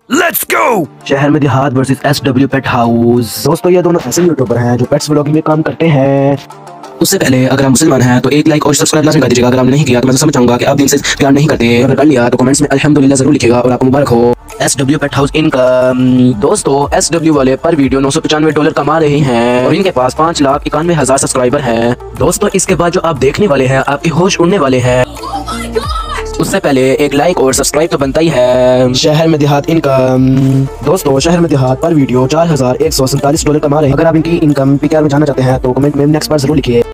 Let's go. शहर में देहात वर्सेस SW पेट हाउस। दोस्तों ये दोनों ऐसे यूट्यूबर हैं जो पेट्स व्लॉगिंग में काम करते हैं। उससे पहले अगर हम मुसलमान हैं तो एक लाइक और सब्सक्राइब लाजमी कर दीजिएगा। अगर आपने नहीं किया तो मैं समझ चाहूंगा कि आप दिन से प्यार नहीं करते। अगर कर लिया तो कमेंट्स में अल्हम्दुलिल्लाह जरूर लिखिएगा और आपको मुबारक हो। SW pet house income. दोस्तों SW वाले पर वीडियो $995 कमा रहे हैं और इनके पास 5,91,000 सब्सक्राइबर हैं। दोस्तों इसके बाद जो आप देखने वाले हैं आपकी होश उड़ने वाले हैं। उससे पहले एक लाइक और सब्सक्राइब तो बनता ही है। शहर में देहात इनकम। दोस्तों शहर में देहात पर वीडियो $4,147 कमा रहे हैं। अगर आप इनकी इनकम PKR में जानना चाहते हैं तो कमेंट में नेक्स्ट बार जरूर लिखिए।